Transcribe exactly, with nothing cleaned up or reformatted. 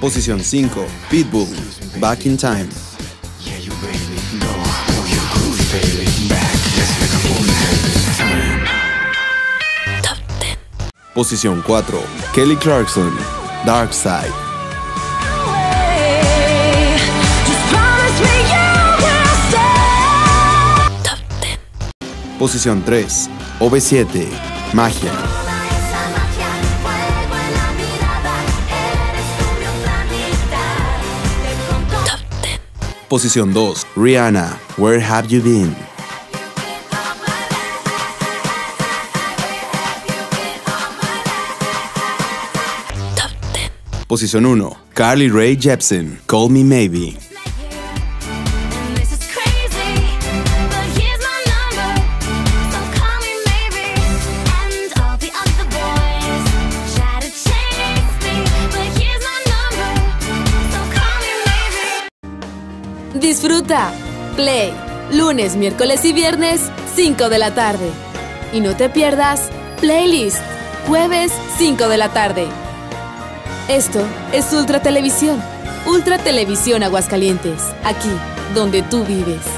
Posición cinco, Pitbull, Back in Time. Posición cuatro, Kelly Clarkson, Dark Side. Posición tres, O V siete, Magia. Posición dos, Rihanna, Where Have You Been. Posición uno, Carly Rae Jepsen, Call Me Maybe. Disfruta Play, lunes, miércoles y viernes, cinco de la tarde. Y no te pierdas Playlist, jueves, cinco de la tarde. Esto es Ultra Televisión. Ultra Televisión Aguascalientes, aquí donde tú vives.